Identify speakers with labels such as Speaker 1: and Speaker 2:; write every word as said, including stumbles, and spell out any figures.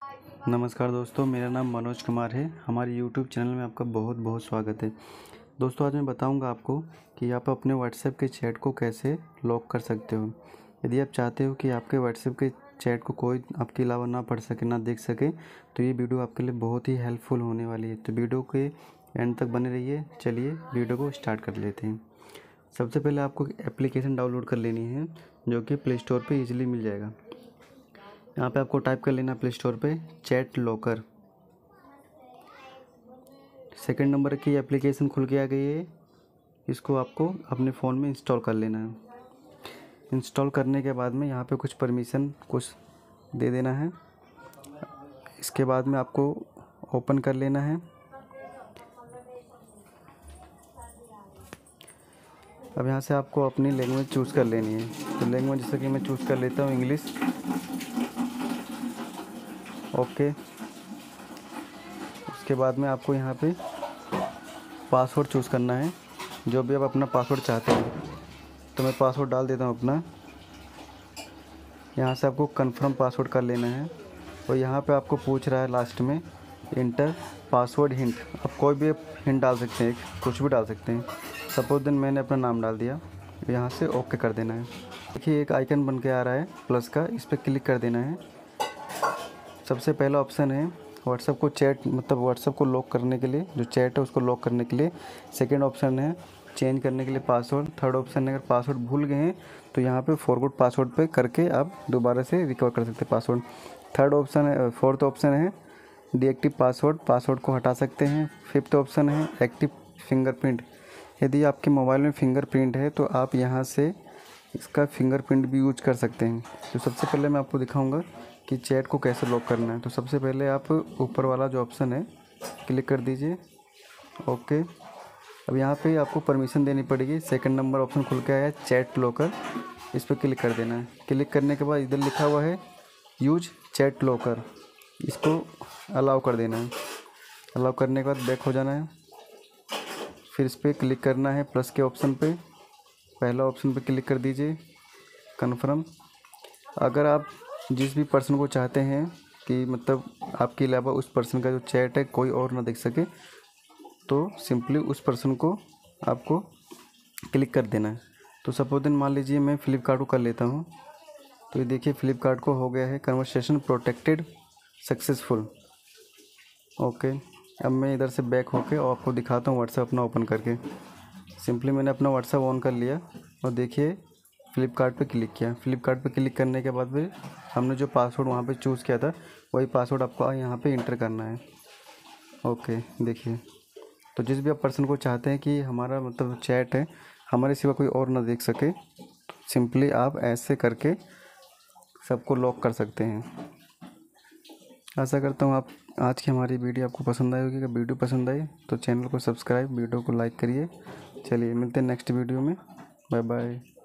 Speaker 1: नमस्कार दोस्तों, मेरा नाम मनोज कुमार है। हमारे यूट्यूब चैनल में आपका बहुत बहुत स्वागत है। दोस्तों, आज मैं बताऊंगा आपको कि आप अपने व्हाट्सएप के चैट को कैसे लॉक कर सकते हो। यदि आप चाहते हो कि आपके व्हाट्सएप के चैट को कोई आपके अलावा ना पढ़ सके, ना देख सके, तो ये वीडियो आपके लिए बहुत ही हेल्पफुल होने वाली है। तो वीडियो के एंड तक बने रहिए। चलिए वीडियो को स्टार्ट कर लेते हैं। सबसे पहले आपको एप्लीकेशन डाउनलोड कर लेनी है, जो कि प्ले स्टोर पर ईजिली मिल जाएगा। यहाँ पे आपको टाइप कर लेना प्ले स्टोर पे चैट लॉकर। सेकंड नंबर की एप्लीकेशन खुल के आ गई है। इसको आपको अपने फ़ोन में इंस्टॉल कर लेना है। इंस्टॉल करने के बाद में यहाँ पे कुछ परमिशन कुछ दे देना है। इसके बाद में आपको ओपन कर लेना है। अब यहाँ से आपको अपनी लैंग्वेज चूज़ कर लेनी है। तो लैंग्वेज जैसे कि मैं चूज़ कर लेता हूँ इंग्लिश। ओके। उसके बाद में आपको यहाँ पे पासवर्ड चूज़ करना है, जो भी आप अपना पासवर्ड चाहते हैं। तो मैं पासवर्ड डाल देता हूँ अपना। यहाँ से आपको कंफर्म पासवर्ड कर लेना है। और यहाँ पे आपको पूछ रहा है लास्ट में इंटर पासवर्ड हिंट। आप कोई भी हिंट डाल सकते हैं, कुछ भी डाल सकते हैं। सपोज दिन मैंने अपना नाम डाल दिया। यहाँ से ओके कर देना है। देखिए एक आइकन बन के आ रहा है प्लस का, इस पर क्लिक कर देना है। सबसे पहला ऑप्शन है व्हाट्सएप को चैट मतलब व्हाट्सएप को लॉक करने के लिए, जो चैट है उसको लॉक करने के लिए। सेकंड ऑप्शन है चेंज करने के लिए पासवर्ड। थर्ड ऑप्शन है अगर पासवर्ड भूल गए हैं तो यहाँ पे फॉरगॉट पासवर्ड पे करके आप दोबारा से रिकवर कर सकते हैं पासवर्ड। थर्ड ऑप्शन है फोर्थ ऑप्शन है डीएक्टिव पासवर्ड, पासवर्ड को हटा सकते हैं। फिफ्थ ऑप्शन है एक्टिव फिंगरप्रिंट। यदि आपके मोबाइल में फिंगरप्रिंट है तो आप यहाँ से इसका फिंगरप्रिंट भी यूज कर सकते हैं। तो सबसे पहले मैं आपको दिखाऊंगा कि चैट को कैसे लॉक करना है। तो सबसे पहले आप ऊपर वाला जो ऑप्शन है क्लिक कर दीजिए। ओके। अब यहाँ पे आपको परमिशन देनी पड़ेगी। सेकंड नंबर ऑप्शन खुल के आया है चैट लॉकर, इस पर क्लिक कर देना है। क्लिक करने के बाद इधर लिखा हुआ है यूज चैट लॉकर, इसको अलाउ कर देना है। अलाउ करने के बाद बैक हो जाना है। फिर इस पर क्लिक करना है प्लस के ऑप्शन पे। पहला ऑप्शन पे क्लिक कर दीजिए कन्फर्म। अगर आप जिस भी पर्सन को चाहते हैं कि मतलब आपके अलावा उस पर्सन का जो चैट है कोई और ना देख सके, तो सिंपली उस पर्सन को आपको क्लिक कर देना है। तो सपोज दिन मान लीजिए मैं फ़्लिपकार्ट को कर लेता हूँ। तो ये देखिए फ़्लिपकार्ट को हो गया है कन्वर्सेशन प्रोटेक्टेड सक्सेसफुल। ओके। अब मैं इधर से बैक होके और आपको दिखाता हूँ व्हाट्सएप अपना ओपन करके। सिंपली मैंने अपना व्हाट्सएप ऑन कर लिया और देखिए फ़्लिपकार्ट पे क्लिक किया। फ़्लिपकार्ट पे क्लिक करने के बाद फिर हमने जो पासवर्ड वहाँ पे चूज़ किया था वही पासवर्ड आपको यहाँ पे इंटर करना है। ओके। देखिए तो जिस भी आप पर्सन को चाहते हैं कि हमारा मतलब चैट है हमारे सिवा कोई और ना देख सके, सिंपली आप ऐसे करके सबको लॉक कर सकते हैं। आशा करता हूँ आप आज की हमारी वीडियो आपको पसंद आई होगी। अगर वीडियो पसंद आई तो चैनल को सब्सक्राइब, वीडियो को लाइक करिए। चलिए मिलते हैं नेक्स्ट वीडियो में। Bye bye.